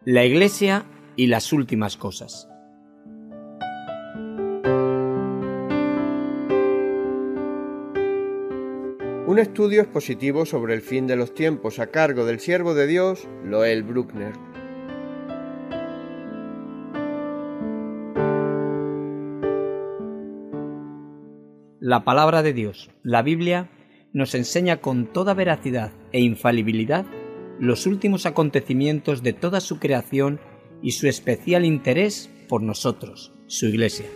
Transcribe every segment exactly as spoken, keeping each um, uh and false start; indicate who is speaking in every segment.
Speaker 1: La Iglesia y las últimas cosas.
Speaker 2: Un estudio expositivo sobre el fin de los tiempos a cargo del siervo de Dios, Loel Bruckner.
Speaker 1: La palabra de Dios, la Biblia, nos enseña con toda veracidad e infalibilidad los últimos acontecimientos de toda su creación y su especial interés por nosotros, su Iglesia.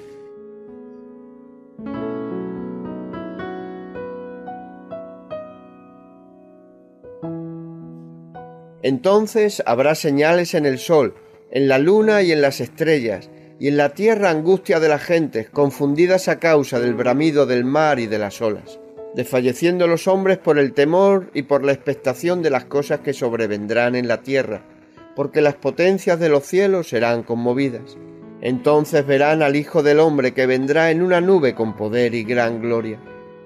Speaker 2: Entonces habrá señales en el sol, en la luna y en las estrellas, y en la tierra angustia de las gentes, confundidas a causa del bramido del mar y de las olas, desfalleciendo los hombres por el temor y por la expectación de las cosas que sobrevendrán en la tierra, porque las potencias de los cielos serán conmovidas. Entonces verán al Hijo del Hombre que vendrá en una nube con poder y gran gloria.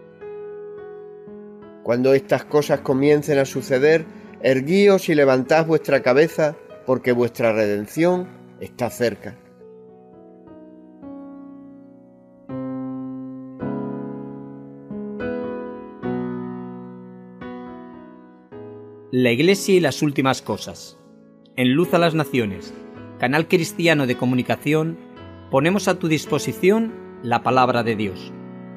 Speaker 2: Cuando estas cosas comiencen a suceder, erguíos y levantad vuestra cabeza, porque vuestra redención está cerca.
Speaker 1: La Iglesia y las últimas cosas. En Luz a las Naciones, canal cristiano de comunicación, ponemos a tu disposición la palabra de Dios.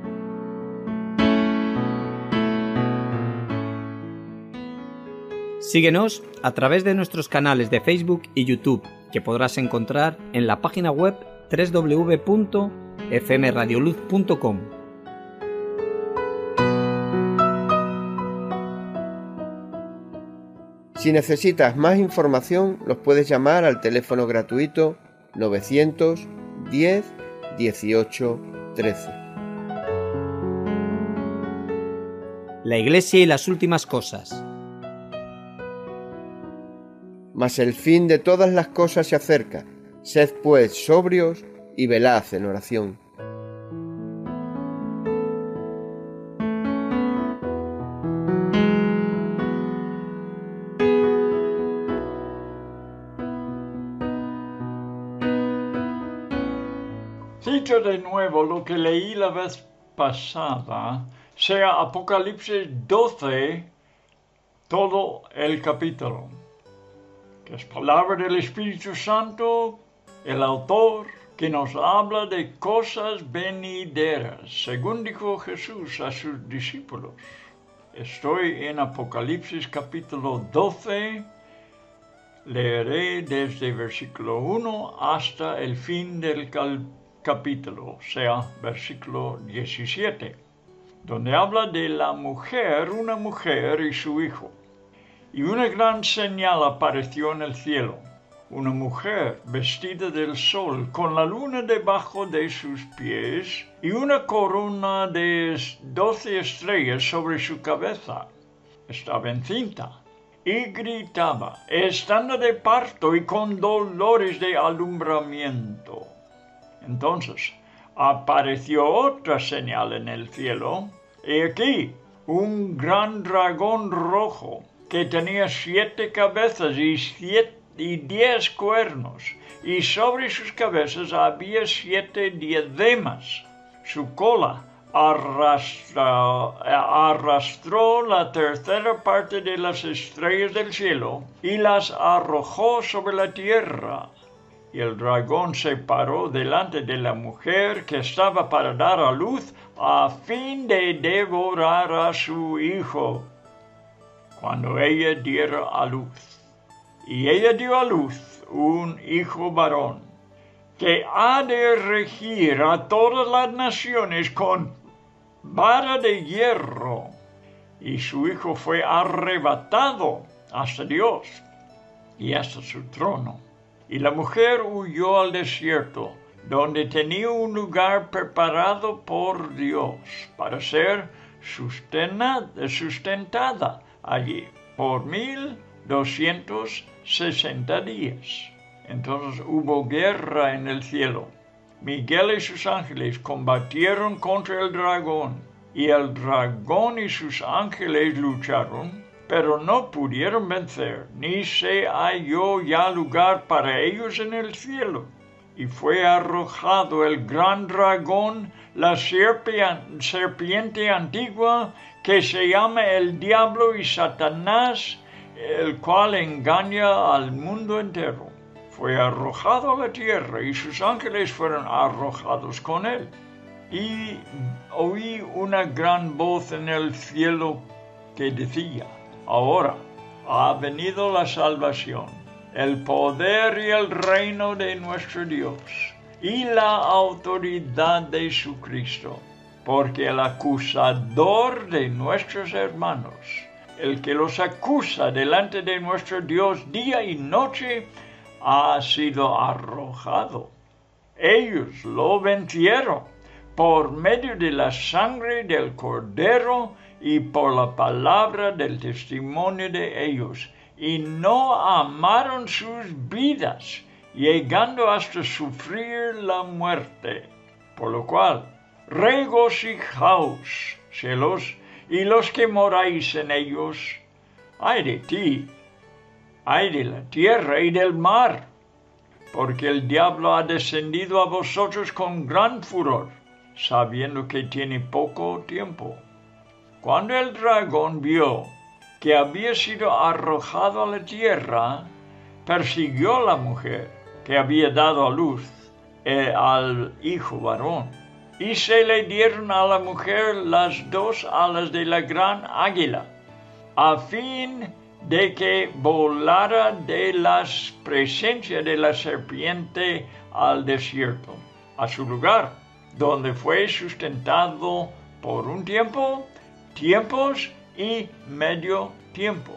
Speaker 1: Síguenos a través de nuestros canales de Facebook y YouTube, que podrás encontrar en la página web doble u doble u doble u punto f m radio luz punto com.
Speaker 2: Si necesitas más información, los puedes llamar al teléfono gratuito novecientos diez dieciocho trece.
Speaker 1: La Iglesia y las últimas cosas.
Speaker 2: Mas el fin de todas las cosas se acerca. Sed pues sobrios y velad en oración.
Speaker 3: Cito de nuevo lo que leí la vez pasada, sea Apocalipsis doce, todo el capítulo, que es palabra del Espíritu Santo, el autor, que nos habla de cosas venideras, según dijo Jesús a sus discípulos. Estoy en Apocalipsis capítulo doce, leeré desde versículo uno hasta el fin del capítulo. capítulo, o sea, versículo diecisiete, donde habla de la mujer, una mujer y su hijo. Y una gran señal apareció en el cielo, una mujer vestida del sol, con la luna debajo de sus pies, y una corona de doce estrellas sobre su cabeza. Estaba encinta, y gritaba, estando de parto y con dolores de alumbramiento. Entonces apareció otra señal en el cielo, y aquí un gran dragón rojo que tenía siete cabezas y, siete, y diez cuernos, y sobre sus cabezas había siete diademas. Su cola arrastra, arrastró la tercera parte de las estrellas del cielo y las arrojó sobre la tierra. Y el dragón se paró delante de la mujer que estaba para dar a luz a fin de devorar a su hijo cuando ella diera a luz. Y ella dio a luz un hijo varón que ha de regir a todas las naciones con vara de hierro. Y su hijo fue arrebatado hasta Dios y hasta su trono. Y la mujer huyó al desierto, donde tenía un lugar preparado por Dios para ser sustentada allí por mil doscientos sesenta días. Entonces hubo guerra en el cielo. Miguel y sus ángeles combatieron contra el dragón, y el dragón y sus ángeles lucharon, pero no pudieron vencer, ni se halló ya lugar para ellos en el cielo. Y fue arrojado el gran dragón, la serpiente antigua, que se llama el diablo y Satanás, el cual engaña al mundo entero. Fue arrojado a la tierra y sus ángeles fueron arrojados con él. Y oí una gran voz en el cielo que decía: ahora ha venido la salvación, el poder y el reino de nuestro Dios, y la autoridad de su Cristo, porque el acusador de nuestros hermanos, el que los acusa delante de nuestro Dios día y noche, ha sido arrojado. Ellos lo vencieron por medio de la sangre del Cordero y por la palabra del testimonio de ellos, y no amaron sus vidas, llegando hasta sufrir la muerte. Por lo cual, regocijaos, cielos, y los que moráis en ellos. Ay de ti, ay de la tierra y del mar, porque el diablo ha descendido a vosotros con gran furor, sabiendo que tiene poco tiempo. Cuando el dragón vio que había sido arrojado a la tierra, persiguió a la mujer que había dado a luz eh, al hijo varón, y se le dieron a la mujer las dos alas de la gran águila, a fin de que volara de la presencia de la serpiente al desierto, a su lugar, donde fue sustentado por un tiempo, tiempos y medio tiempo.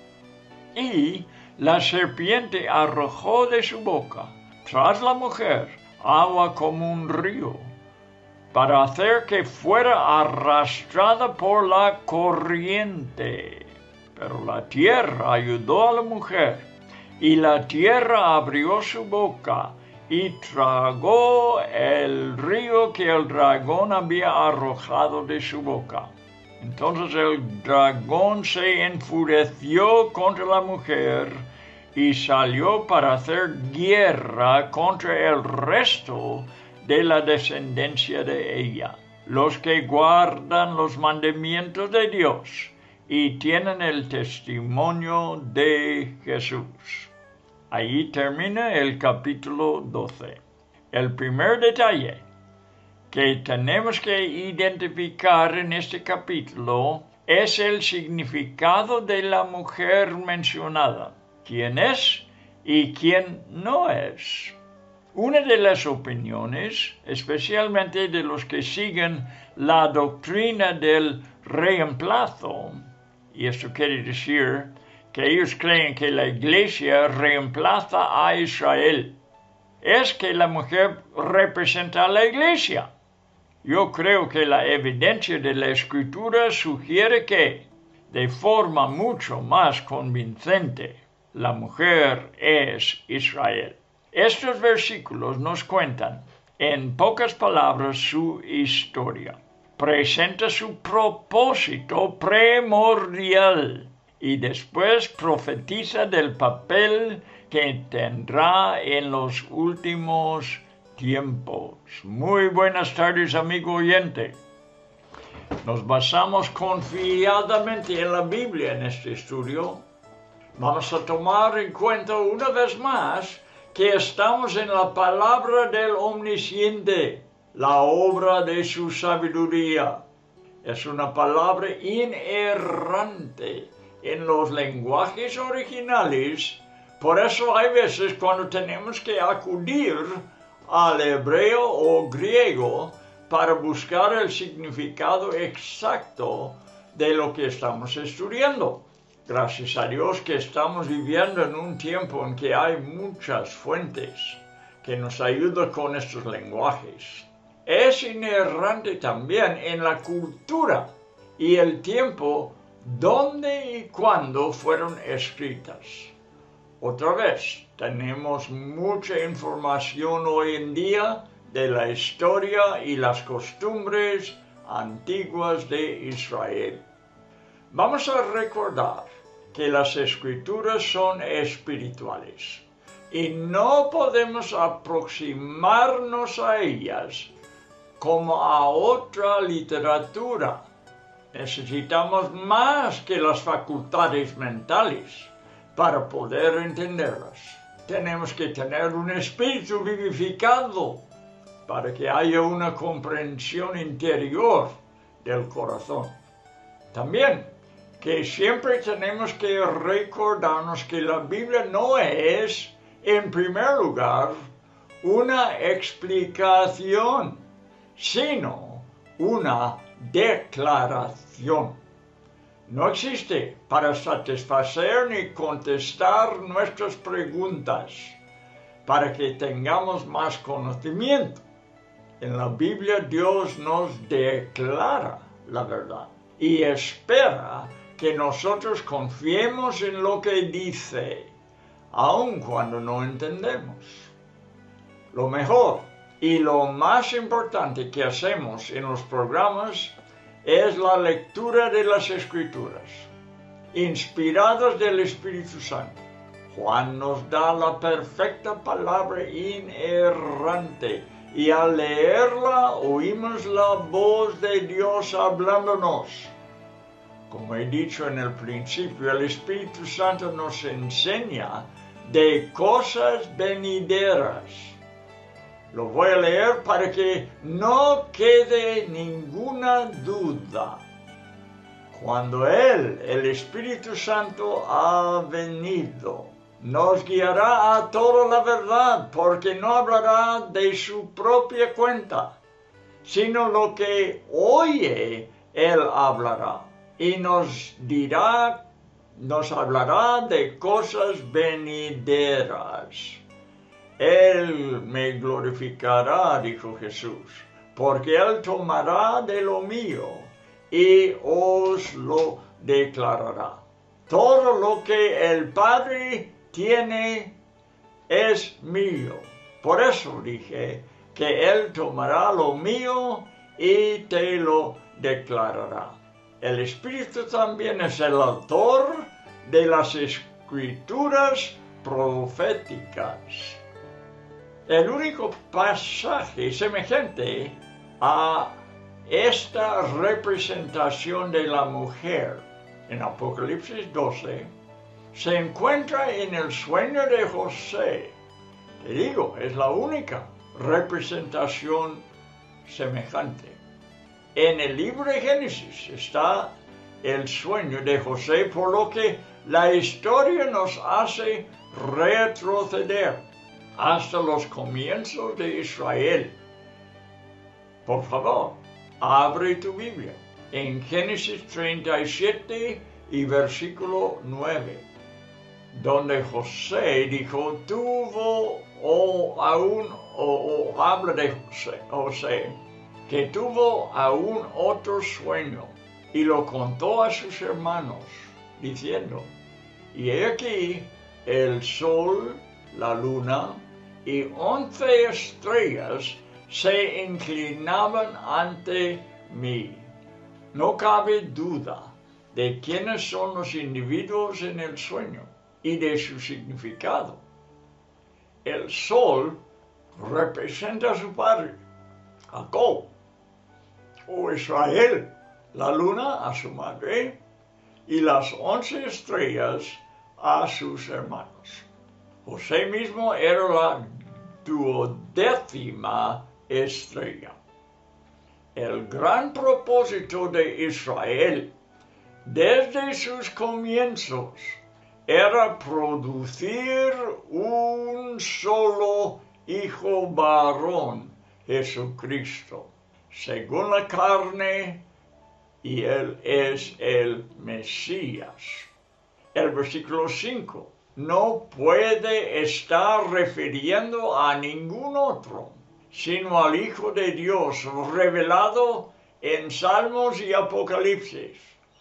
Speaker 3: Y la serpiente arrojó de su boca, tras la mujer, agua como un río, para hacer que fuera arrastrada por la corriente. Pero la tierra ayudó a la mujer, y la tierra abrió su boca, y tragó el río que el dragón había arrojado de su boca. Entonces el dragón se enfureció contra la mujer y salió para hacer guerra contra el resto de la descendencia de ella, los que guardan los mandamientos de Dios y tienen el testimonio de Jesús. Ahí termina el capítulo doce. El primer detalle que tenemos que identificar en este capítulo es el significado de la mujer mencionada. ¿Quién es y quién no es? Una de las opiniones, especialmente de los que siguen la doctrina del reemplazo, y esto quiere decir que ellos creen que la iglesia reemplaza a Israel, es que la mujer representa a la iglesia. Yo creo que la evidencia de la Escritura sugiere que, de forma mucho más convincente, la mujer es Israel. Estos versículos nos cuentan, en pocas palabras, su historia. Presenta su propósito primordial y después profetiza del papel que tendrá en los últimos tiempos. Muy buenas tardes, amigo oyente. Nos basamos confiadamente en la Biblia en este estudio. Vamos a tomar en cuenta una vez más que estamos en la palabra del Omnisciente, la obra de su sabiduría. Es una palabra inerrante en los lenguajes originales, por eso hay veces cuando tenemos que acudir al hebreo o griego para buscar el significado exacto de lo que estamos estudiando. Gracias a Dios que estamos viviendo en un tiempo en que hay muchas fuentes que nos ayudan con estos lenguajes. Es inerrante también en la cultura y el tiempo donde y cuándo fueron escritas. Otra vez, tenemos mucha información hoy en día de la historia y las costumbres antiguas de Israel. Vamos a recordar que las escrituras son espirituales y no podemos aproximarnos a ellas como a otra literatura. Necesitamos más que las facultades mentales para poder entenderlas. Tenemos que tener un espíritu vivificado para que haya una comprensión interior del corazón. También que siempre tenemos que recordarnos que la Biblia no es, en primer lugar, una explicación, sino una declaración. No existe para satisfacer ni contestar nuestras preguntas, para que tengamos más conocimiento. En la Biblia Dios nos declara la verdad y espera que nosotros confiemos en lo que dice, aun cuando no entendemos. Lo mejor y lo más importante que hacemos en los programas es la lectura de las Escrituras, inspiradas del Espíritu Santo. Juan nos da la perfecta palabra inerrante y al leerla oímos la voz de Dios hablándonos. Como he dicho en el principio, el Espíritu Santo nos enseña de cosas venideras. Lo voy a leer para que no quede ninguna duda. Cuando Él, el Espíritu Santo, ha venido, nos guiará a toda la verdad, porque no hablará de su propia cuenta, sino lo que oye, Él hablará, y nos dirá, nos hablará de cosas venideras. Él me glorificará, dijo Jesús, porque Él tomará de lo mío y os lo declarará. Todo lo que el Padre tiene es mío. Por eso dije que Él tomará lo mío y te lo declarará. El Espíritu también es el autor de las Escrituras proféticas. El único pasaje semejante a esta representación de la mujer en Apocalipsis doce se encuentra en el sueño de José. Te digo, es la única representación semejante. En el libro de Génesis está el sueño de José, por lo que la historia nos hace retroceder hasta los comienzos de Israel. Por favor, abre tu Biblia en Génesis treinta y siete y versículo nueve, donde José dijo, tuvo o aún, o, o habla de José, José, que tuvo aún otro sueño, y lo contó a sus hermanos, diciendo, y he aquí el sol, la luna y once estrellas se inclinaban ante mí. No cabe duda de quiénes son los individuos en el sueño y de su significado. El sol representa a su padre, Jacob, o Israel, la luna a su madre, y las once estrellas a sus hermanos. José mismo era la duodécima estrella. El gran propósito de Israel desde sus comienzos era producir un solo hijo varón, Jesucristo, según la carne, y Él es el Mesías. El versículo cinco no puede estar refiriendo a ningún otro, sino al Hijo de Dios revelado en Salmos y Apocalipsis.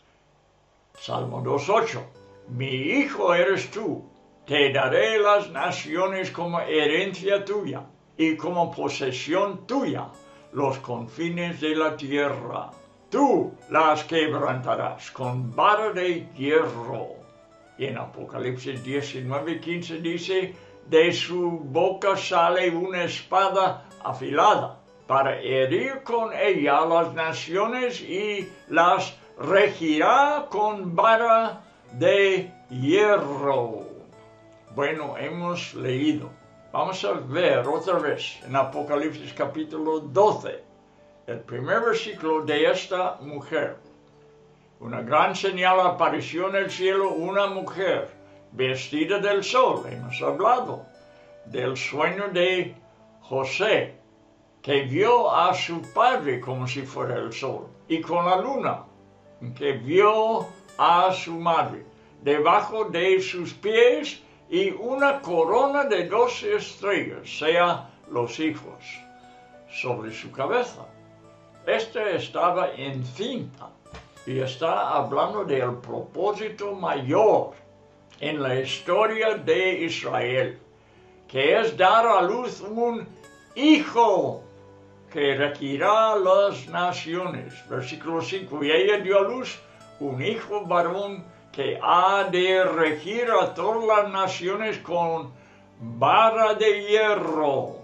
Speaker 3: Salmo dos ocho. Mi hijo eres tú, te daré las naciones como herencia tuya y como posesión tuya los confines de la tierra. Tú las quebrantarás con vara de hierro Y en Apocalipsis diecinueve, quince dice, de su boca sale una espada afilada para herir con ella las naciones y las regirá con vara de hierro. Bueno, hemos leído. Vamos a ver otra vez en Apocalipsis capítulo doce, el primer versículo de esta mujer. Una gran señal apareció en el cielo, una mujer vestida del sol. Hemos hablado del sueño de José, que vio a su padre como si fuera el sol, y con la luna, que vio a su madre, debajo de sus pies, y una corona de doce estrellas, sea los hijos, sobre su cabeza. Esta estaba encinta, y está hablando del propósito mayor en la historia de Israel, que es dar a luz un hijo que regirá las naciones. Versículo cinco, y ella dio a luz un hijo varón que ha de regir a todas las naciones con vara de hierro.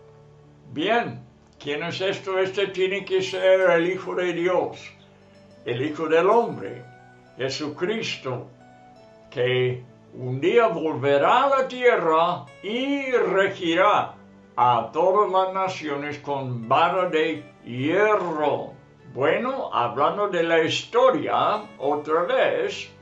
Speaker 3: Bien, ¿quién es esto? Este tiene que ser el Hijo de Dios, el Hijo del Hombre, Jesucristo, que un día volverá a la tierra y regirá a todas las naciones con vara de hierro. Bueno, hablando de la historia, otra vez,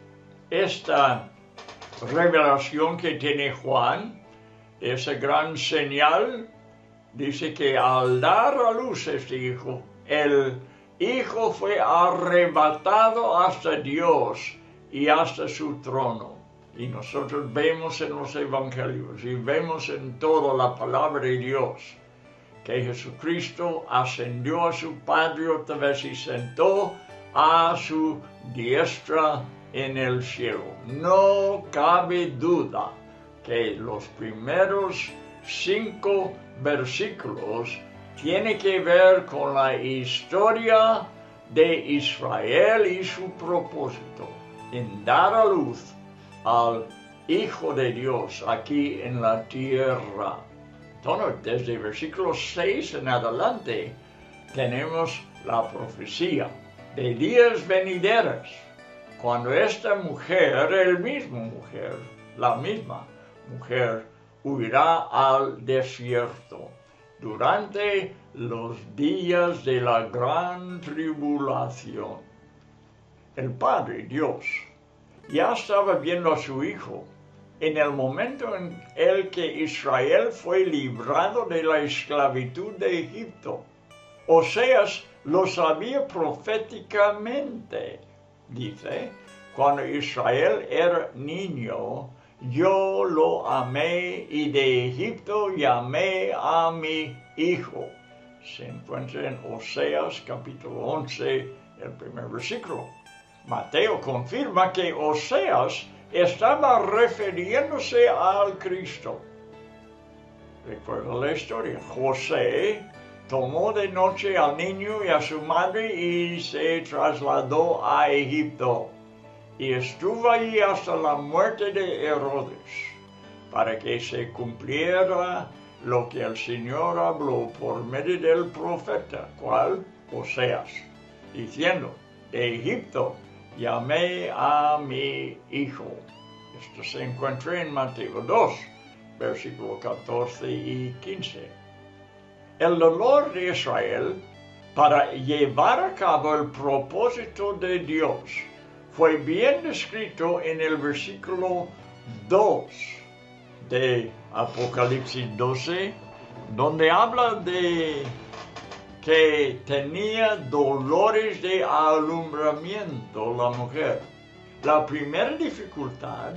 Speaker 3: esta revelación que tiene Juan, esa gran señal, dice que al dar a luz este hijo, el hijo fue arrebatado hasta Dios y hasta su trono. Y nosotros vemos en los evangelios y vemos en toda la palabra de Dios que Jesucristo ascendió a su Padre otra vez y sentó a su diestra en el cielo. No cabe duda que los primeros cinco versículos tienen que ver con la historia de Israel y su propósito en dar a luz al Hijo de Dios aquí en la tierra. Entonces, desde el versículo seis en adelante, tenemos la profecía de días venideros, cuando esta mujer, el mismo mujer, la misma mujer, huirá al desierto durante los días de la gran tribulación. El Padre, Dios, ya estaba viendo a su Hijo en el momento en el que Israel fue librado de la esclavitud de Egipto. Oseas lo sabía proféticamente. Dice, cuando Israel era niño, yo lo amé y de Egipto llamé a mi hijo. Se encuentra en Oseas capítulo once, el primer versículo. Mateo confirma que Oseas estaba refiriéndose al Cristo. Recuerda la historia. José tomó de noche al niño y a su madre y se trasladó a Egipto. Y estuvo allí hasta la muerte de Herodes, para que se cumpliera lo que el Señor habló por medio del profeta, ¿cuál? Oseas, diciendo, de Egipto llamé a mi hijo. Esto se encuentra en Mateo dos, versículos catorce y quince. El dolor de Israel para llevar a cabo el propósito de Dios fue bien descrito en el versículo dos de Apocalipsis doce, donde habla de que tenía dolores de alumbramiento la mujer. La primera dificultad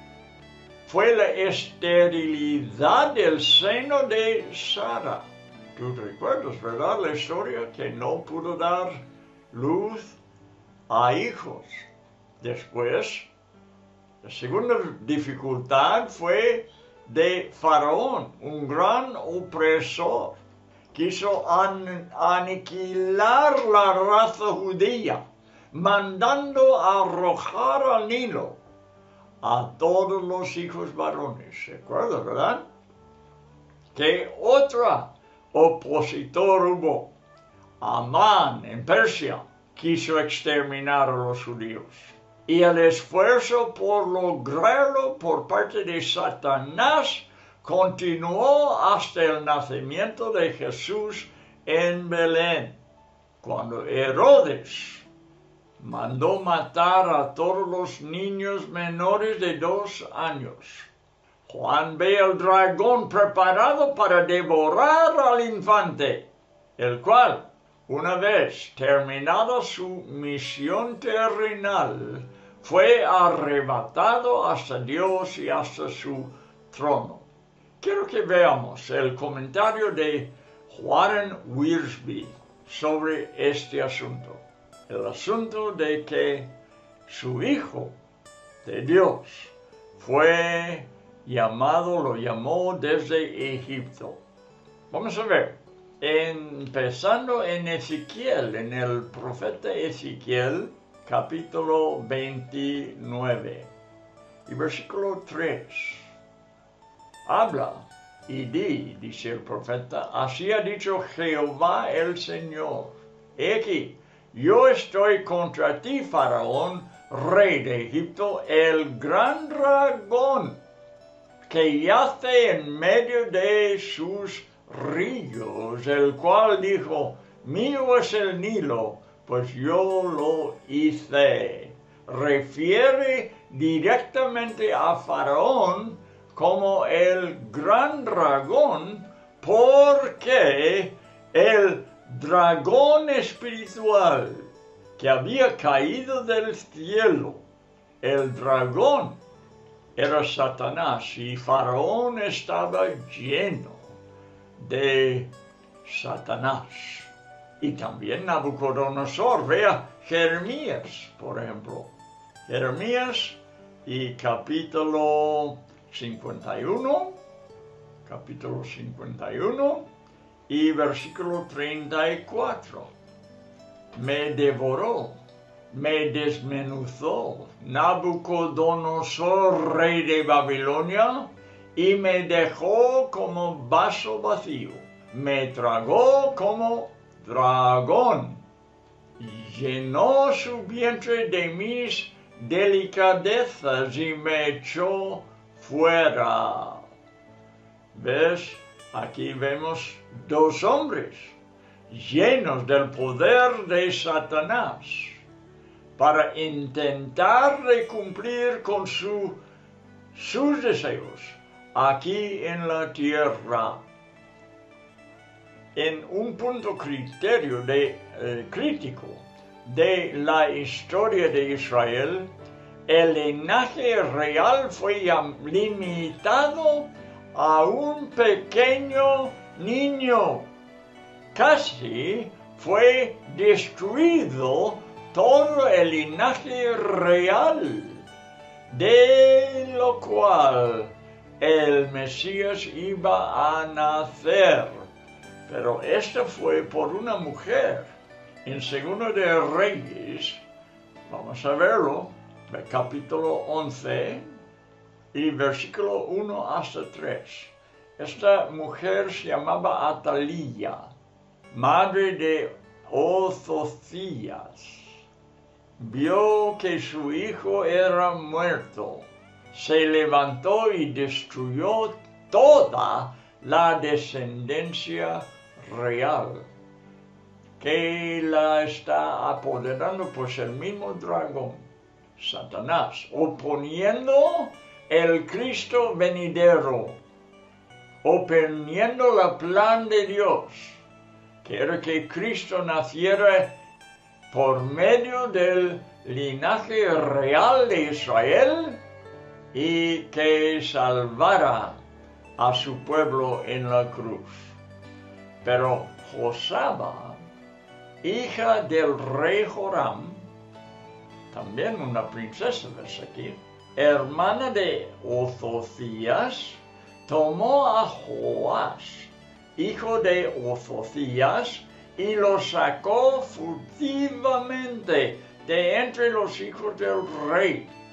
Speaker 3: fue la esterilidad del seno de Sara. Tú recuerdas, ¿verdad? La historia que no pudo dar luz a hijos. Después, la segunda dificultad fue de Faraón, un gran opresor. Quiso an aniquilar la raza judía, mandando arrojar al Nilo a todos los hijos varones. ¿Se acuerda, verdad? ¿Qué otra opositor hubo? Amán en Persia quiso exterminar a los judíos. Y el esfuerzo por lograrlo por parte de Satanás continuó hasta el nacimiento de Jesús en Belén, cuando Herodes mandó matar a todos los niños menores de dos años. Juan ve el dragón preparado para devorar al infante, el cual, una vez terminada su misión terrenal, fue arrebatado hasta Dios y hasta su trono. Quiero que veamos el comentario de Warren Wiersbe sobre este asunto. El asunto de que su hijo de Dios fue llamado, lo llamó desde Egipto. Vamos a ver, empezando en Ezequiel, en el profeta Ezequiel, capítulo veintinueve, y versículo tres. Habla y di, dice el profeta, así ha dicho Jehová el Señor. He aquí, yo estoy contra ti, Faraón, rey de Egipto, el gran dragón que yace en medio de sus ríos, el cual dijo, mío es el Nilo, pues yo lo hice. Refiere directamente a Faraón como el gran dragón, porque el dragón espiritual que había caído del cielo, el dragón era Satanás, y Faraón estaba lleno de Satanás. Y también Nabucodonosor, vea Jeremías, por ejemplo. Jeremías y capítulo cincuenta y uno, capítulo cincuenta y uno y versículo treinta y cuatro. Me devoró, me desmenuzó Nabucodonosor, rey de Babilonia, y me dejó como vaso vacío. Me tragó como dragón, llenó su vientre de mis delicadezas y me echó fuera. ¿Ves? Aquí vemos dos hombres llenos del poder de Satanás para intentar de cumplir con su, sus deseos aquí en la tierra. En un punto criterio de, eh, crítico de la historia de Israel, el linaje real fue limitado a un pequeño niño. Casi fue destruido todo el linaje real, de lo cual el Mesías iba a nacer. Pero esto fue por una mujer. En Segundo de Reyes, vamos a verlo, capítulo once y versículo uno hasta tres. Esta mujer se llamaba Atalía, madre de Ozocías. Vio que su hijo era muerto. Se levantó y destruyó toda la descendencia real, que la está apoderando pues el mismo dragón, Satanás, oponiendo el Cristo venidero, oponiendo el plan de Dios, que era que Cristo naciera por medio del linaje real de Israel y que salvara a su pueblo en la cruz. Pero Josaba, hija del rey Joram, también una princesa, ves aquí, hermana de Ozocías, tomó a Joás, hijo de Ozocías, y lo sacó furtivamente de entre los hijos del rey,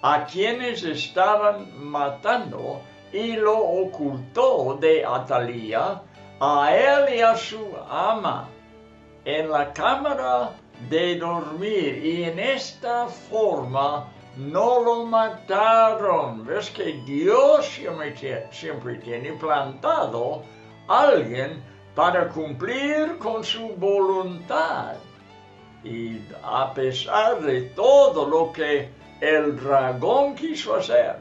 Speaker 3: a quienes estaban matando y lo ocultó de Atalía a él y a su ama en la cámara de dormir, y en esta forma no lo mataron. Ves que Dios siempre, siempre tiene plantado a alguien para cumplir con su voluntad. Y a pesar de todo lo que el dragón quiso hacer,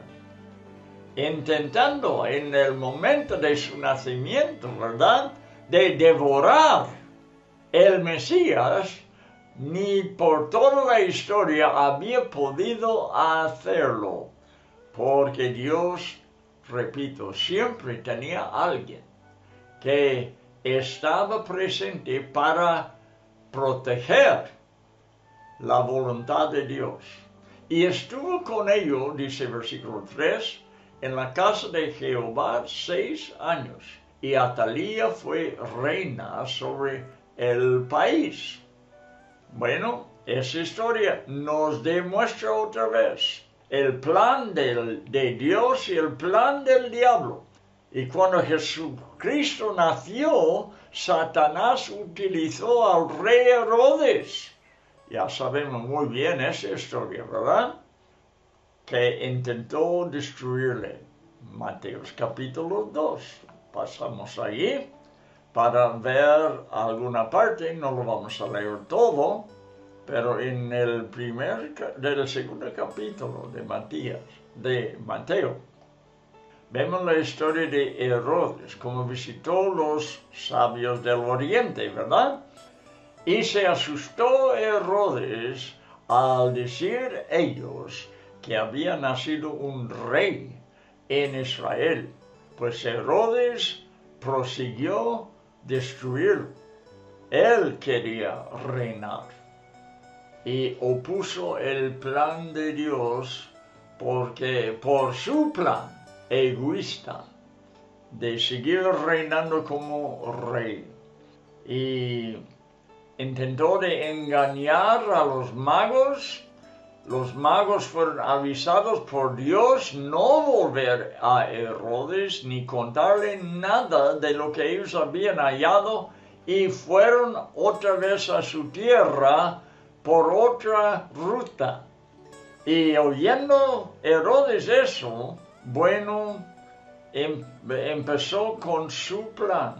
Speaker 3: intentando en el momento de su nacimiento, ¿verdad?, de devorar el Mesías, ni por toda la historia había podido hacerlo, porque Dios, repito, siempre tenía alguien que estaba presente para proteger la voluntad de Dios. Y estuvo con ellos, dice versículo tres, en la casa de Jehová seis años, y Atalía fue reina sobre el país. Bueno, esa historia nos demuestra otra vez el plan del, de Dios y el plan del diablo. Y cuando Jesucristo nació, Satanás utilizó al rey Herodes. Ya sabemos muy bien esa historia, ¿verdad?, que intentó destruirle. Mateos capítulo dos. Pasamos allí para ver alguna parte, no lo vamos a leer todo, pero en el primer, del segundo capítulo de Matías, de Mateo, vemos la historia de Herodes, como visitó los sabios del oriente, ¿verdad? Y se asustó Herodes al decir ellos que había nacido un rey en Israel, pues Herodes prosiguió destruirlo. Él quería reinar y opuso el plan de Dios, porque por su plan egoísta de seguir reinando como rey, y intentó de engañar a los magos. Los magos fueron avisados por Dios no volver a Herodes ni contarle nada de lo que ellos habían hallado, y fueron otra vez a su tierra por otra ruta. Y oyendo Herodes eso, bueno, em, empezó con su plan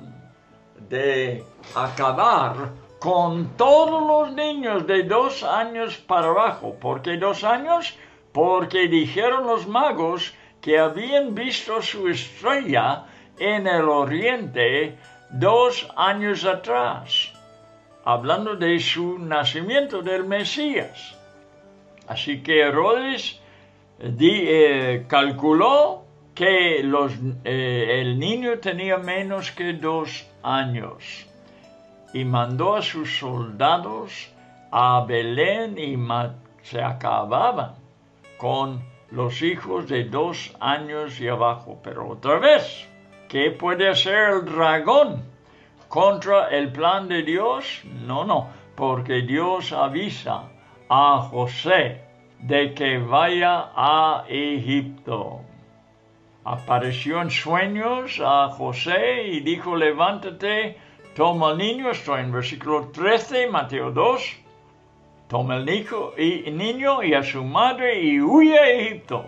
Speaker 3: de acabar con todos los niños de dos años para abajo. ¿Por qué dos años? Porque dijeron los magos que habían visto su estrella en el oriente dos años atrás, hablando de su nacimiento del Mesías. Así que Herodes di, eh, calculó que los, eh, el niño tenía menos que dos años. Y mandó a sus soldados a Belén, y se acababan con los hijos de dos años y abajo. Pero otra vez, ¿qué puede hacer el dragón contra el plan de Dios? No, no, porque Dios avisa a José de que vaya a Egipto. Apareció en sueños a José y dijo: levántate, toma al niño, estoy en versículo trece, Mateo dos, toma el niño y, niño y a su madre y huye a Egipto,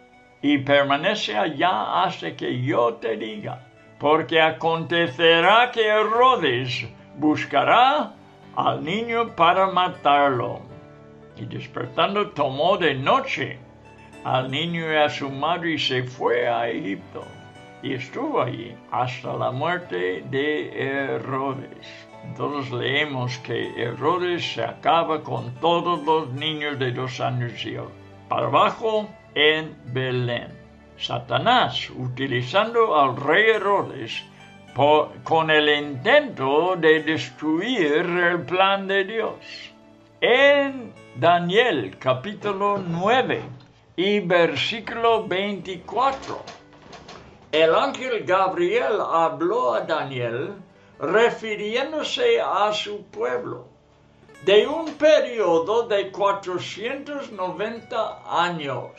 Speaker 3: y permanece allá hasta que yo te diga, porque acontecerá que Herodes buscará al niño para matarlo. Y despertando tomó de noche al niño y a su madre y se fue a Egipto. Y estuvo allí hasta la muerte de Herodes. Entonces leemos que Herodes se acaba con todos los niños de dos años y para abajo en Belén. Satanás, utilizando al rey Herodes por, con el intento de destruir el plan de Dios. En Daniel capítulo nueve y versículo veinticuatro. El ángel Gabriel habló a Daniel refiriéndose a su pueblo, de un periodo de cuatrocientos noventa años.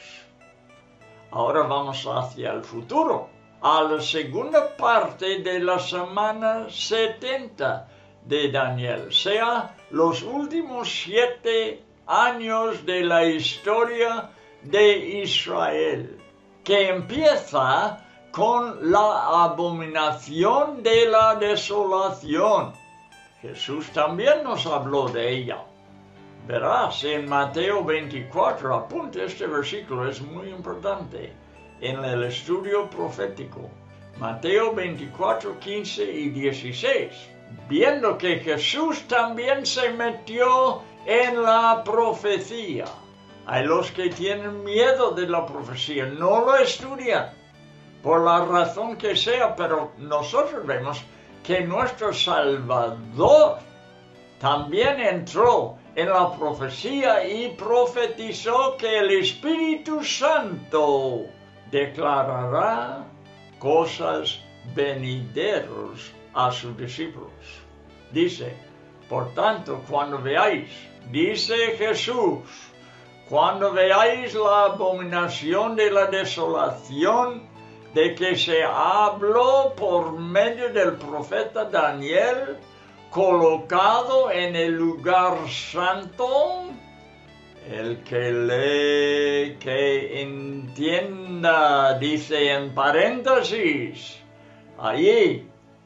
Speaker 3: Ahora vamos hacia el futuro, a la segunda parte de la semana setenta de Daniel, sea los últimos siete años de la historia de Israel, que empieza con la abominación de la desolación. Jesús también nos habló de ella. Verás en Mateo veinticuatro, apunte este versículo, es muy importante en el estudio profético. Mateo veinticuatro, quince y dieciséis. Viendo que Jesús también se metió en la profecía. Hay los que tienen miedo de la profecía, no lo estudian, por la razón que sea, pero nosotros vemos que nuestro Salvador también entró en la profecía y profetizó que el Espíritu Santo declarará cosas venideras a sus discípulos. Dice, por tanto, cuando veáis, dice Jesús, cuando veáis la abominación de la desolación de que se habló por medio del profeta Daniel, colocado en el lugar santo, el que lee, que entienda, dice en paréntesis, allí,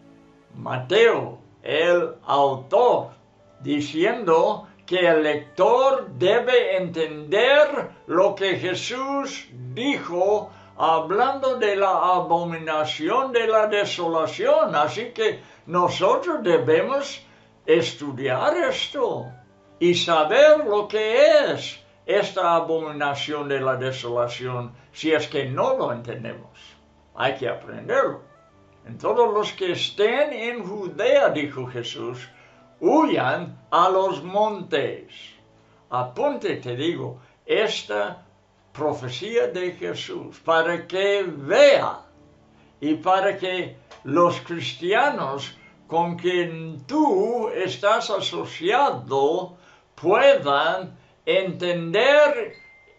Speaker 3: Mateo, el autor, diciendo que el lector debe entender lo que Jesús dijo hablando de la abominación de la desolación. Así que nosotros debemos estudiar esto y saber lo que es esta abominación de la desolación, si es que no lo entendemos. Hay que aprenderlo. En todos los que estén en Judea, dijo Jesús, huyan a los montes. Apunte, te digo, esta profecía de Jesús, para que vea y para que los cristianos con quien tú estás asociado puedan entender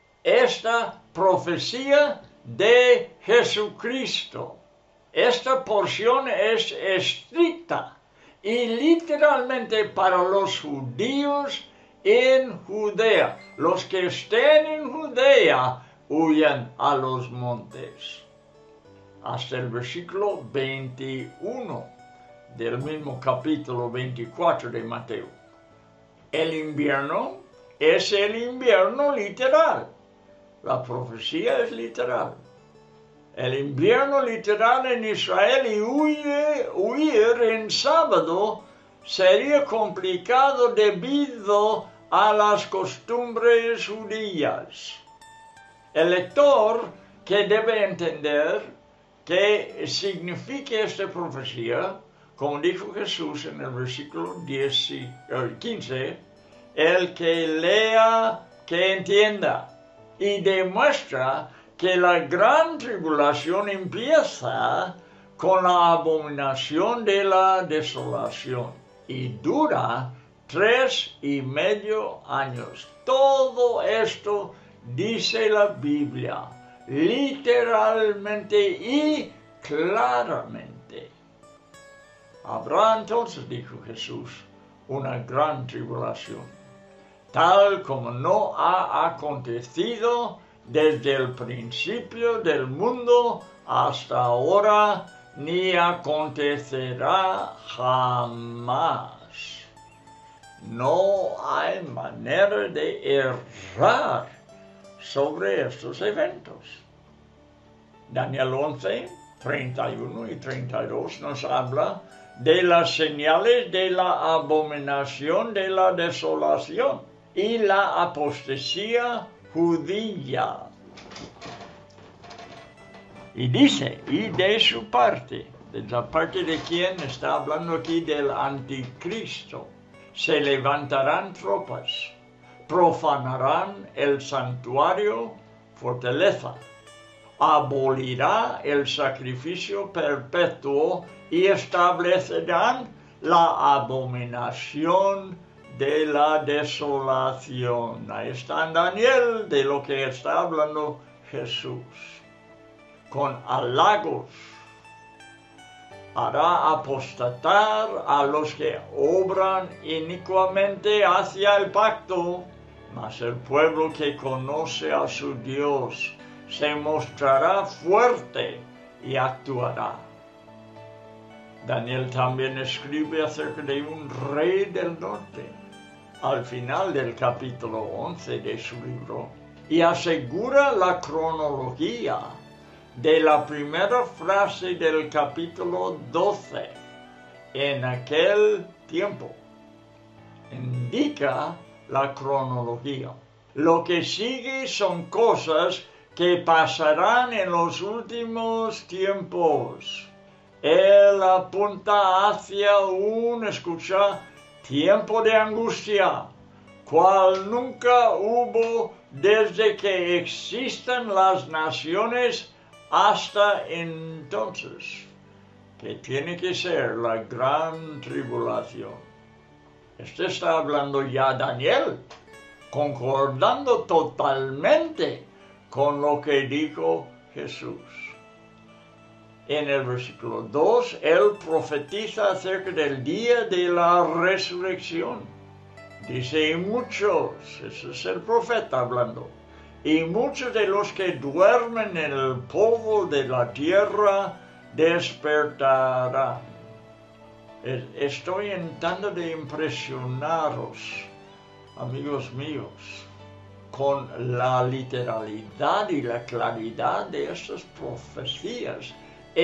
Speaker 3: esta profecía de Jesucristo. Esta porción es estricta y literalmente para los judíos en Judea. Los que estén en Judea huyan a los montes. Hasta el versículo veintiuno del mismo capítulo veinticuatro de Mateo. El invierno es el invierno literal. La profecía es literal. El invierno literal en Israel y huir, huir en sábado sería complicado debido a las costumbres judías. El lector que debe entender qué significa esta profecía, como dijo Jesús en el versículo diez, quince, el que lea, que entienda, y demuestra que la gran tribulación empieza con la abominación de la desolación y dura tres y medio años. Todo esto dice la Biblia, literalmente y claramente. Habrá entonces, dijo Jesús, una gran tribulación, tal como no ha acontecido desde el principio del mundo hasta ahora, ni acontecerá jamás. No hay manera de errar sobre estos eventos. Daniel once, treinta y uno y treinta y dos nos habla de las señales de la abominación de la desolación y la apostasía judía. Y dice, y de su parte, de la parte de quien está hablando aquí del anticristo, se levantarán tropas, profanarán el santuario, fortaleza, abolirá el sacrificio perpetuo y establecerán la abominación de la desolación. Ahí está en Daniel de lo que está hablando Jesús. Con halagos hará apostatar a los que obran inicuamente hacia el pacto, mas el pueblo que conoce a su Dios se mostrará fuerte y actuará. Daniel también escribe acerca de un rey del norte al final del capítulo once de su libro y asegura la cronología de la primera frase del capítulo doce. En aquel tiempo indica la cronología. Lo que sigue son cosas que pasarán en los últimos tiempos. Él apunta hacia un, escucha, tiempo de angustia, cual nunca hubo desde que existan las naciones hasta entonces, que tiene que ser la gran tribulación. Este está hablando ya Daniel, concordando totalmente con lo que dijo Jesús. En el versículo dos, él profetiza acerca del día de la resurrección. Dice, y muchos, ese es el profeta hablando, y muchos de los que duermen en el polvo de la tierra despertarán. Estoy intentando de impresionaros, amigos míos, con la literalidad y la claridad de estas profecías,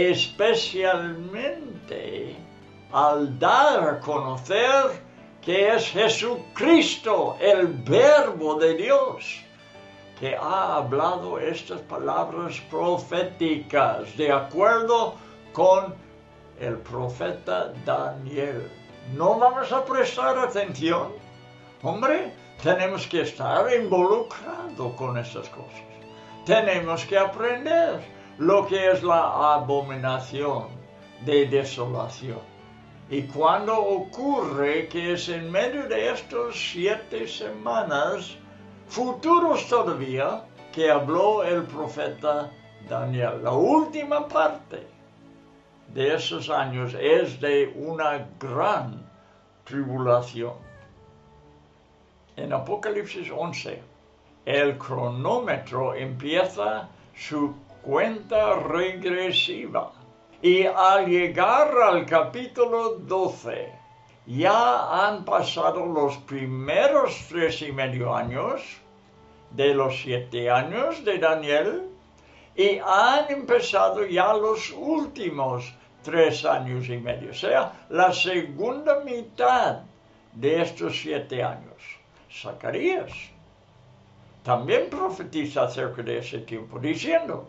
Speaker 3: especialmente al dar a conocer que es Jesucristo, el Verbo de Dios, que ha hablado estas palabras proféticas, de acuerdo con el profeta Daniel. ¿No vamos a prestar atención? Hombre, tenemos que estar involucrados con estas cosas. Tenemos que aprender lo que es la abominación de desolación. Y cuando ocurre que es en medio de estas siete semanas futuros todavía que habló el profeta Daniel. La última parte de esos años es de una gran tribulación. En Apocalipsis once, el cronómetro empieza su cuenta regresiva. Y al llegar al capítulo doce, ya han pasado los primeros tres y medio años de los siete años de Daniel y han empezado ya los últimos tres años y medio, o sea, la segunda mitad de estos siete años. Zacarías también profetiza acerca de ese tiempo, diciendo,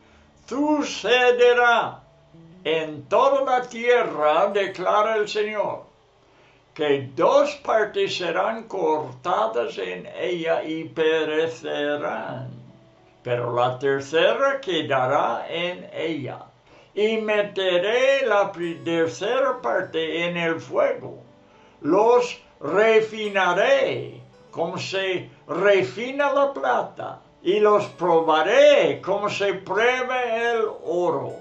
Speaker 3: sucederá en toda la tierra, declara el Señor, que dos partes serán cortadas en ella y perecerán, pero la tercera quedará en ella. Y meteré la tercera parte en el fuego, los refinaré como se refina la plata, y los probaré como se prueba el oro.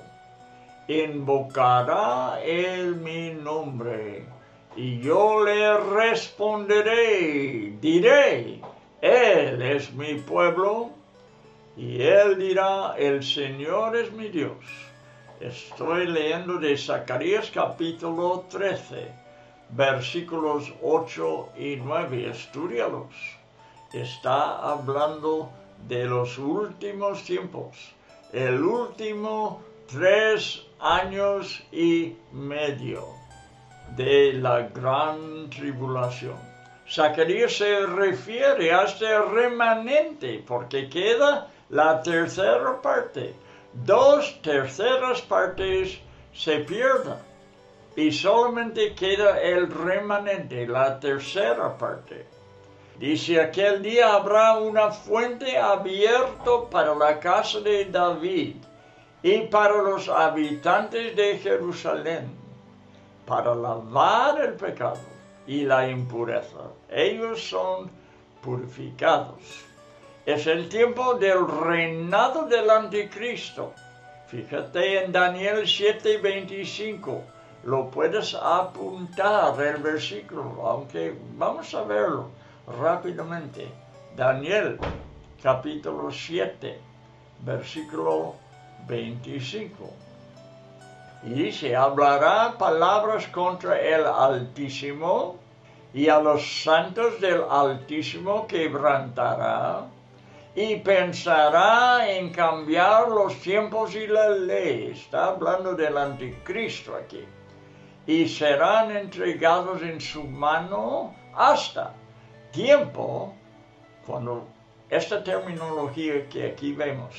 Speaker 3: Invocará él mi nombre, y yo le responderé, diré, él es mi pueblo, y él dirá, el Señor es mi Dios. Estoy leyendo de Zacarías capítulo trece, versículos ocho y nueve, estúdialos. Está hablando de los últimos tiempos, el último tres años y medio de la gran tribulación. Zacarías se refiere a este remanente porque queda la tercera parte. Dos terceras partes se pierden y solamente queda el remanente, la tercera parte. Dice, aquel día habrá una fuente abierta para la casa de David y para los habitantes de Jerusalén, para lavar el pecado y la impureza. Ellos son purificados. Es el tiempo del reinado del anticristo. Fíjate en Daniel siete veinticinco. Lo puedes apuntar el versículo, aunque vamos a verlo rápidamente. Daniel capítulo siete, versículo veinticinco. Y se hablará palabras contra el Altísimo, y a los santos del Altísimo quebrantará, y pensará en cambiar los tiempos y la ley. Está hablando del anticristo aquí. Y serán entregados en su mano hasta tiempo, cuando esta terminología que aquí vemos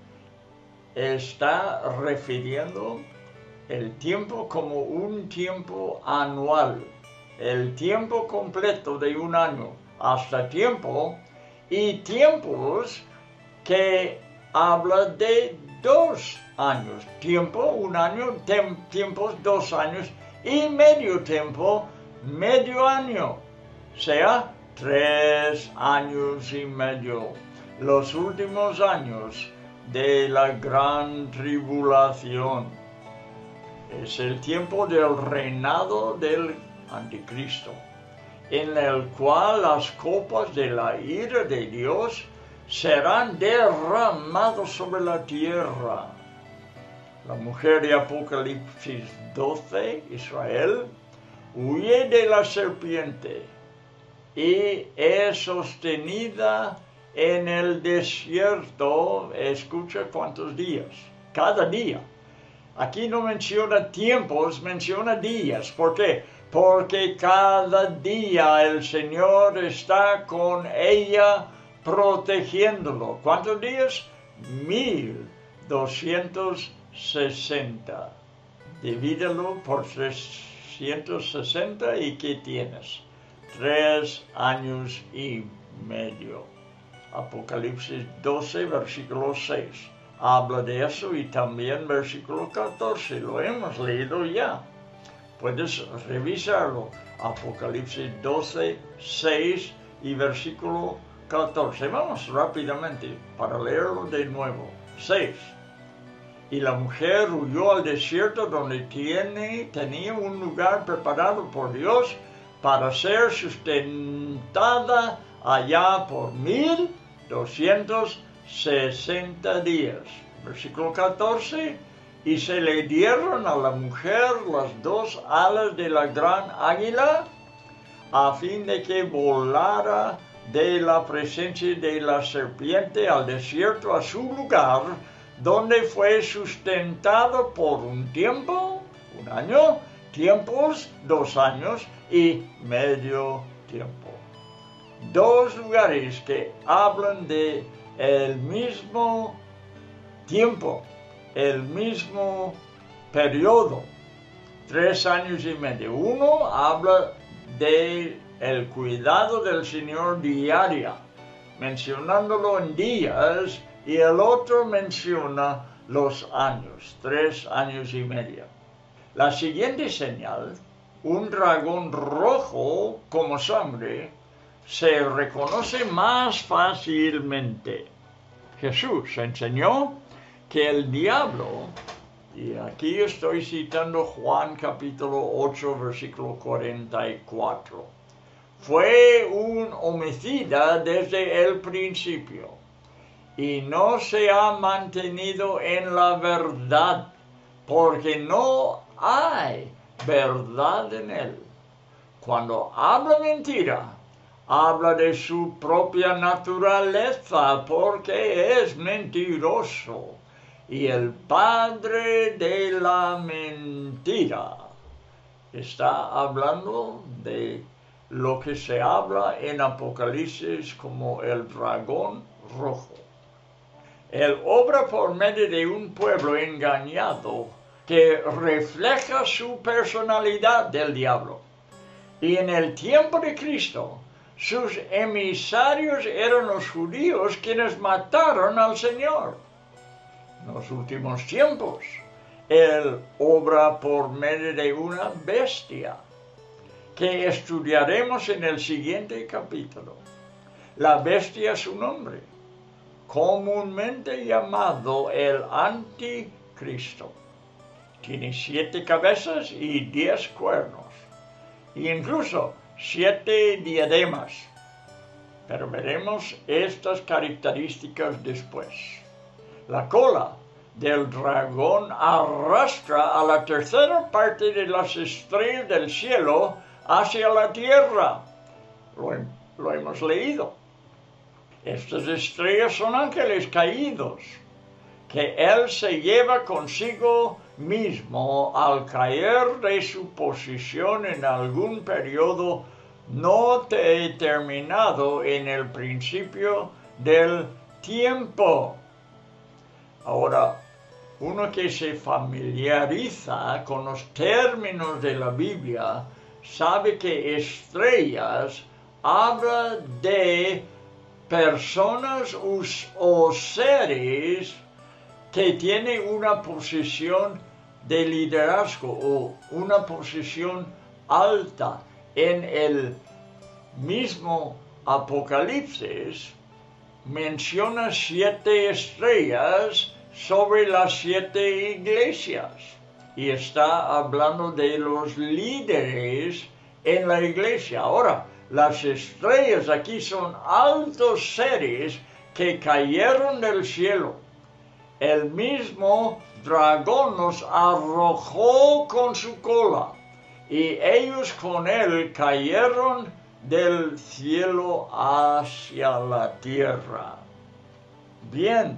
Speaker 3: está refiriendo el tiempo como un tiempo anual, el tiempo completo de un año, hasta tiempo, y tiempos que habla de dos años, tiempo, un año, tem, tiempos, dos años, y medio tiempo, medio año, sea tres años y medio, los últimos años de la gran tribulación. Es el tiempo del reinado del anticristo, en el cual las copas de la ira de Dios serán derramadas sobre la tierra. La mujer de Apocalipsis doce, Israel, huye de la serpiente y es sostenida en el desierto. Escucha cuántos días, cada día. Aquí no menciona tiempos, menciona días. ¿Por qué? Porque cada día el Señor está con ella protegiéndolo. ¿Cuántos días? Mil doscientos sesenta. Divídelo por trescientos sesenta y ¿qué tienes? Tres años y medio. Apocalipsis doce, versículo seis. Habla de eso, y también versículo catorce. Lo hemos leído ya. Puedes revisarlo. Apocalipsis doce, seis y versículo catorce. Vamos rápidamente para leerlo de nuevo. seis. Y la mujer huyó al desierto, donde tiene, tenía un lugar preparado por Dios para ser sustentada allá por mil doscientos sesenta días. Versículo catorce. Y se le dieron a la mujer las dos alas de la gran águila, a fin de que volara de la presencia de la serpiente al desierto, a su lugar, donde fue sustentado por un tiempo, un año, tiempos, dos años y medio tiempo. Dos lugares que hablan de el mismo tiempo, el mismo periodo, tres años y medio. Uno habla de el cuidado del Señor diaria, mencionándolo en días, y el otro menciona los años, tres años y medio. La siguiente señal, un dragón rojo como sangre, se reconoce más fácilmente. Jesús enseñó que el diablo, y aquí estoy citando Juan capítulo ocho, versículo cuarenta y cuatro, fue un homicida desde el principio y no se ha mantenido en la verdad, porque no hay verdad en él. Cuando habla mentira, habla de su propia naturaleza, porque es mentiroso y el padre de la mentira. Está hablando de lo que se habla en Apocalipsis como el dragón rojo. Él obra por medio de un pueblo engañado que refleja su personalidad del diablo. Y en el tiempo de Cristo, sus emisarios eran los judíos quienes mataron al Señor. En los últimos tiempos, Él obra por medio de una bestia. que estudiaremos en el siguiente capítulo. La bestia es su nombre, comúnmente llamado el Anticristo. Tiene siete cabezas y diez cuernos, e incluso siete diademas. Pero veremos estas características después. La cola del dragón arrastra a la tercera parte de las estrellas del cielo hacia la tierra. Lo, lo hemos leído. Estas estrellas son ángeles caídos, que él se lleva consigo mismo al caer de su posición en algún periodo no determinado en el principio del tiempo. Ahora, uno que se familiariza con los términos de la Biblia sabe que estrellas habla de personas o seres que tienen una posición de liderazgo o una posición alta. En el mismo Apocalipsis menciona siete estrellas sobre las siete iglesias y está hablando de los líderes en la iglesia. Ahora, las estrellas aquí son altos seres que cayeron del cielo. El mismo dragón los arrojó con su cola y ellos con él cayeron del cielo hacia la tierra. Bien,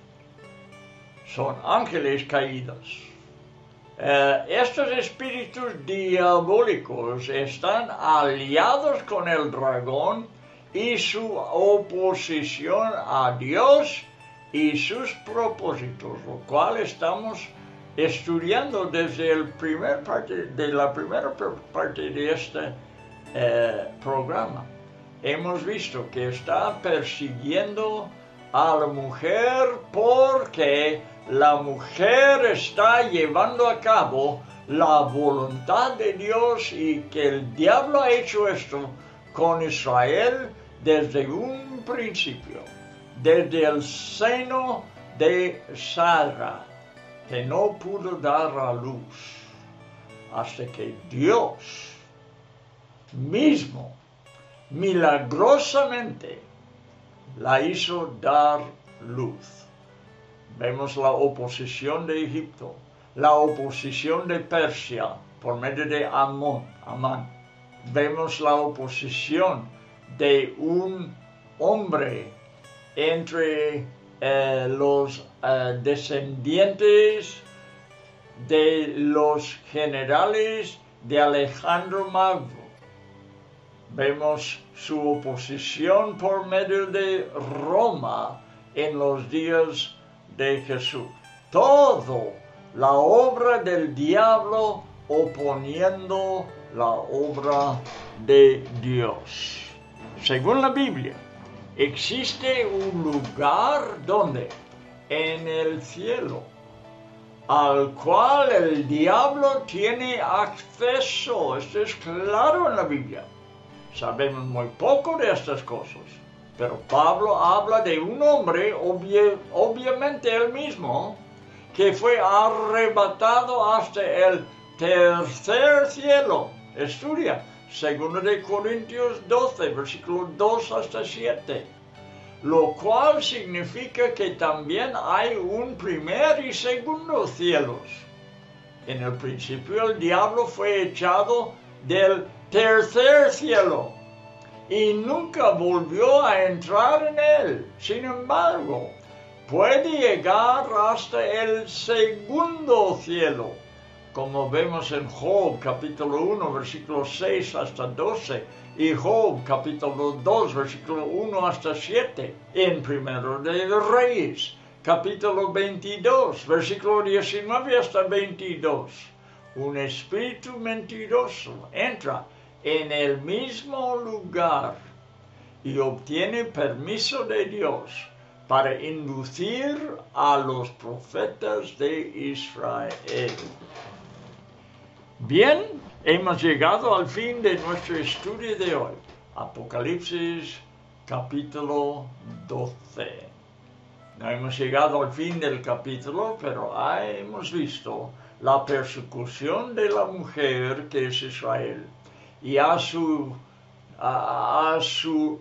Speaker 3: son ángeles caídos. Eh, estos espíritus diabólicos están aliados con el dragón y su oposición a Dios y sus propósitos, lo cual estamos estudiando desde el primer parte, de la primera parte de este eh, programa. Hemos visto que está persiguiendo a la mujer porque la mujer está llevando a cabo la voluntad de Dios y que el diablo ha hecho esto con Israel desde un principio, desde el seno de Sara, que no pudo dar a luz, hasta que Dios mismo milagrosamente la hizo dar luz. Vemos la oposición de Egipto, la oposición de Persia por medio de Amón, Amán. Vemos la oposición de un hombre entre eh, los eh, descendientes de los generales de Alejandro Magno. Vemos su oposición por medio de Roma en los días de Jesús. Todo la obra del diablo oponiendo la obra de Dios. Según la Biblia, existe un lugar donde, en el cielo, al cual el diablo tiene acceso. Esto es claro en la Biblia. Sabemos muy poco de estas cosas, pero Pablo habla de un hombre, obvia, obviamente él mismo, que fue arrebatado hasta el tercer cielo. Estudia, segundo de Corintios doce, versículo dos hasta siete. Lo cual significa que también hay un primer y segundo cielos. En el principio el diablo fue echado del tercer cielo y nunca volvió a entrar en él. Sin embargo, puede llegar hasta el segundo cielo, como vemos en Job capítulo uno, versículo seis hasta doce, y Job capítulo dos, versículo uno hasta siete, en Primero de Reyes, capítulo veintidós, versículo diecinueve hasta veintidós. Un espíritu mentiroso entra en el mismo lugar y obtiene permiso de Dios para inducir a los profetas de Israel. Bien, hemos llegado al fin de nuestro estudio de hoy. Apocalipsis capítulo doce. No hemos llegado al fin del capítulo, pero ahí hemos visto la persecución de la mujer que es Israel y a su, a, a su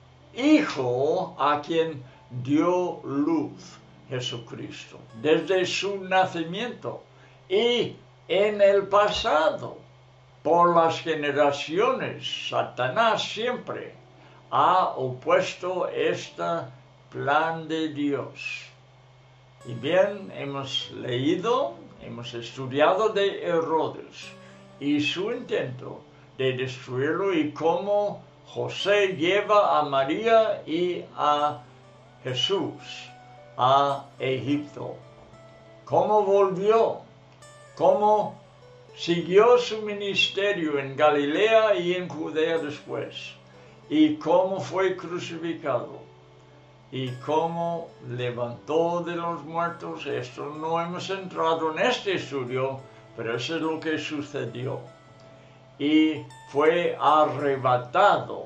Speaker 3: hijo a quien dio luz Jesucristo desde su nacimiento y en el pasado por las generaciones. Satanás siempre ha opuesto este plan de Dios. Y bien, hemos leído, hemos estudiado de Herodes y su intento de destruirlo y cómo José lleva a María y a Jesús a Egipto. Cómo volvió, cómo siguió su ministerio en Galilea y en Judea después, y cómo fue crucificado, y cómo levantó de los muertos. Esto no hemos entrado en este estudio, pero eso es lo que sucedió. Y fue arrebatado,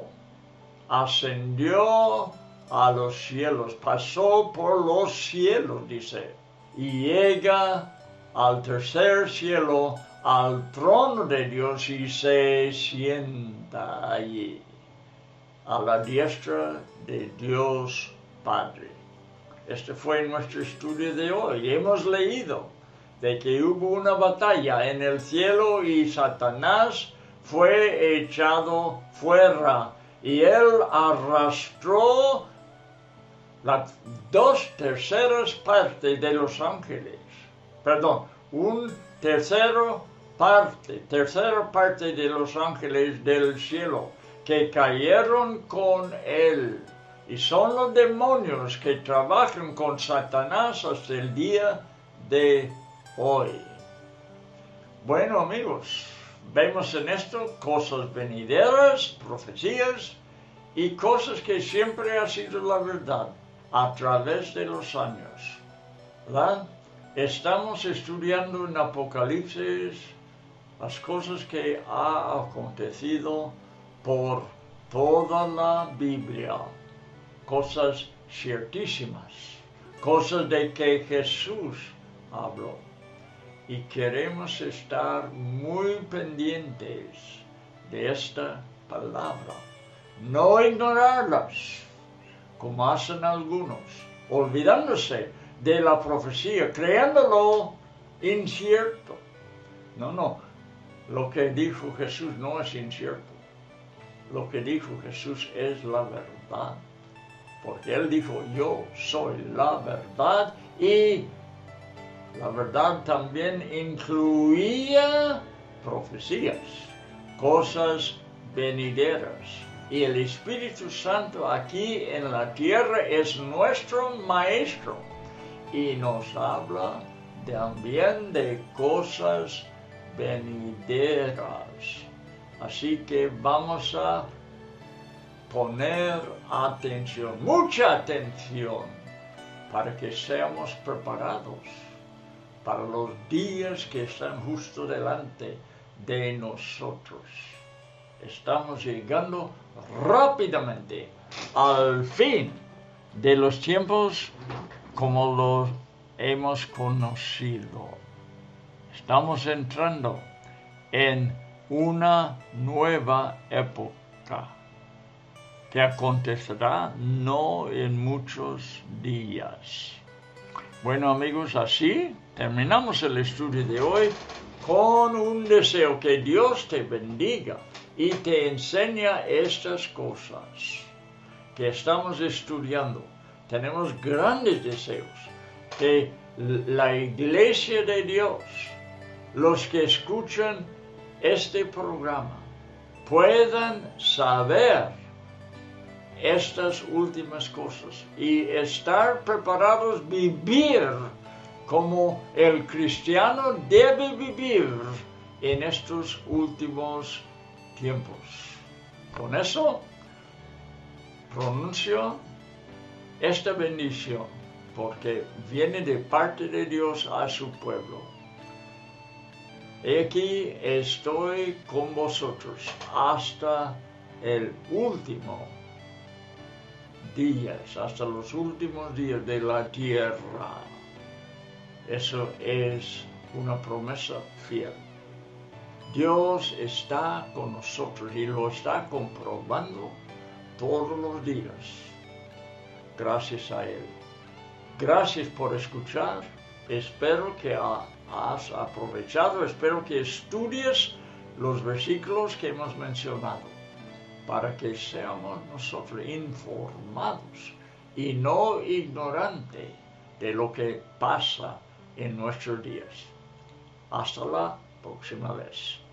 Speaker 3: ascendió a los cielos, pasó por los cielos, dice, y llega al tercer cielo, al trono de Dios, y se sienta allí, a la diestra de Dios Padre. Este fue nuestro estudio de hoy. Hemos leído de que hubo una batalla en el cielo y Satanás fue echado fuera y él arrastró las dos terceras partes de los ángeles, perdón, un tercero parte, tercera parte de los ángeles del cielo que cayeron con él. Y son los demonios que trabajan con Satanás hasta el día de hoy. Bueno, amigos, vemos en esto cosas venideras, profecías y cosas que siempre ha sido la verdad a través de los años, ¿verdad? Estamos estudiando en Apocalipsis las cosas que ha acontecido por toda la Biblia. Cosas ciertísimas, cosas de que Jesús habló. Y queremos estar muy pendientes de esta palabra. No ignorarlas, como hacen algunos, olvidándose de la profecía, creyéndolo incierto. No, no, lo que dijo Jesús no es incierto. Lo que dijo Jesús es la verdad. Porque Él dijo, yo soy la verdad, y la verdad también incluía profecías, cosas venideras. Y el Espíritu Santo aquí en la tierra es nuestro Maestro y nos habla también de cosas venideras. Así que vamos a poner atención, mucha atención, para que seamos preparados para los días que están justo delante de nosotros. Estamos llegando rápidamente al fin de los tiempos como los hemos conocido. Estamos entrando en una nueva época que acontecerá no en muchos días. Bueno, amigos, así terminamos el estudio de hoy con un deseo que Dios te bendiga y te enseña estas cosas que estamos estudiando. Tenemos grandes deseos que la Iglesia de Dios, los que escuchan este programa, puedan saber estas últimas cosas y estar preparados a vivir como el cristiano debe vivir en estos últimos tiempos. Con eso pronuncio esta bendición, porque viene de parte de Dios a su pueblo. He aquí estoy con vosotros hasta el último días, hasta los últimos días de la tierra. Eso es una promesa fiel. Dios está con nosotros y lo está comprobando todos los días. Gracias a Él. Gracias por escuchar. Espero que has aprovechado, espero que estudies los versículos que hemos mencionado para que seamos nosotros informados y no ignorantes de lo que pasa en nuestros días. Hasta la próxima vez.